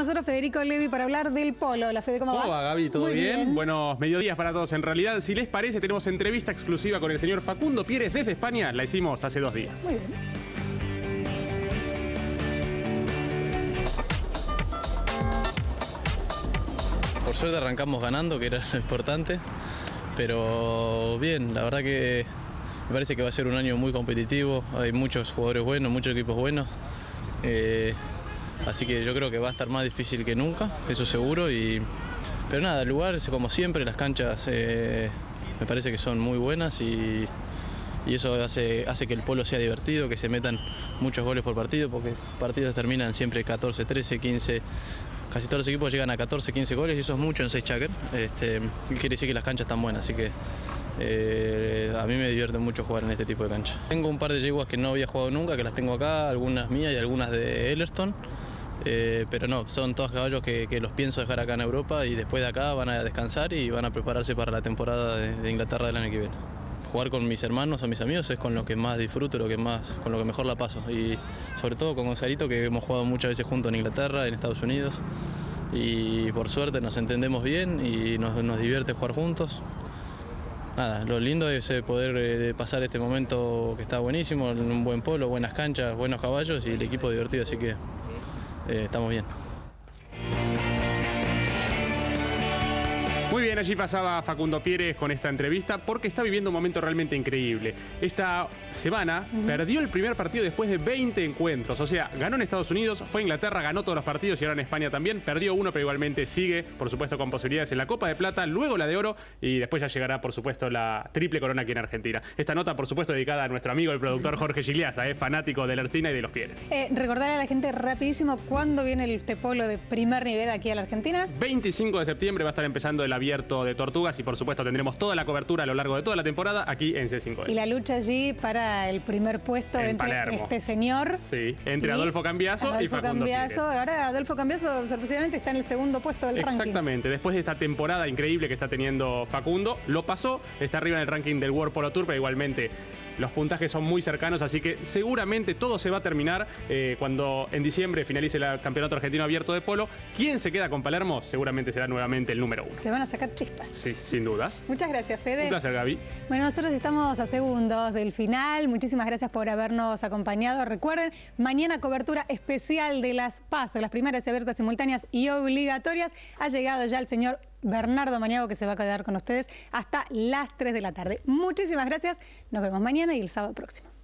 nosotros Federico Levi para hablar del polo. La Fede, ¿cómo va? ¿Cómo va, Gaby? ¿Todo Muy bien? Buenos mediodías para todos. En realidad, si les parece, tenemos entrevista exclusiva con el señor Facundo Pieres desde España. La hicimos hace 2 días. Muy bien. Por suerte arrancamos ganando, que era lo importante, pero bien, la verdad que me parece que va a ser un año muy competitivo, hay muchos jugadores buenos, muchos equipos buenos, así que yo creo que va a estar más difícil que nunca, eso seguro, pero nada, el lugar es como siempre, las canchas me parece que son muy buenas y eso hace que el polo sea divertido, que se metan muchos goles por partido, porque partidos terminan siempre 14, 13, 15, casi todos los equipos llegan a 14, 15 goles y eso es mucho en 6 Chalker. Quiere decir que las canchas están buenas, así que a mí me divierte mucho jugar en este tipo de cancha. Tengo un par de yeguas que no había jugado nunca, que las tengo acá, algunas mías y algunas de Ellerton, pero no, son todos caballos que los pienso dejar acá en Europa y después de acá van a descansar y van a prepararse para la temporada de Inglaterra del año que viene. Jugar con mis hermanos o mis amigos es con lo que más disfruto, con lo que mejor la paso. Y sobre todo con Gonzalito, que hemos jugado muchas veces juntos en Inglaterra, en Estados Unidos. Y por suerte nos entendemos bien y nos divierte jugar juntos. Nada, lo lindo es poder pasar este momento que está buenísimo, en un buen polo, buenas canchas, buenos caballos y el equipo divertido, así que estamos bien. Muy bien, allí pasaba Facundo Pieres con esta entrevista porque está viviendo un momento realmente increíble. Esta semana perdió el primer partido después de 20 encuentros. O sea, ganó en Estados Unidos, fue a Inglaterra, ganó todos los partidos y ahora en España también. Perdió uno, pero igualmente sigue, por supuesto, con posibilidades en la Copa de Plata, luego la de Oro y después ya llegará, por supuesto, la triple corona aquí en Argentina. Esta nota, por supuesto, dedicada a nuestro amigo, el productor Jorge Gigliasa, fanático de la Ercina y de los Pieres. Recordarle a la gente rapidísimo cuándo viene este polo de primer nivel aquí a la Argentina. 25 de septiembre va a estar empezando el abierto de Tortugas y por supuesto tendremos toda la cobertura a lo largo de toda la temporada aquí en C5N. Y la lucha allí para el primer puesto en entre Palermo. Este señor. Sí, entre Adolfo Cambiaso y Facundo Pieres. Ahora Adolfo Cambiaso sorpresivamente está en el segundo puesto del ranking. Exactamente, después de esta temporada increíble que está teniendo Facundo, lo pasó, está arriba en el ranking del World Polo Tour, pero igualmente los puntajes son muy cercanos, así que seguramente todo se va a terminar cuando en diciembre finalice el Campeonato Argentino Abierto de Polo. ¿Quién se queda con Palermo? Seguramente será nuevamente el número 1. Se van a sacar chispas. Sí, sin dudas. Muchas gracias, Fede. Un placer, Gaby. Bueno, nosotros estamos a segundos del final. Muchísimas gracias por habernos acompañado. Recuerden, mañana cobertura especial de las PASO, las primarias abiertas, simultáneas y obligatorias. Ha llegado ya el señor Bernardo Maniago, que se va a quedar con ustedes hasta las 3 de la tarde. Muchísimas gracias. Nos vemos mañana y el sábado próximo.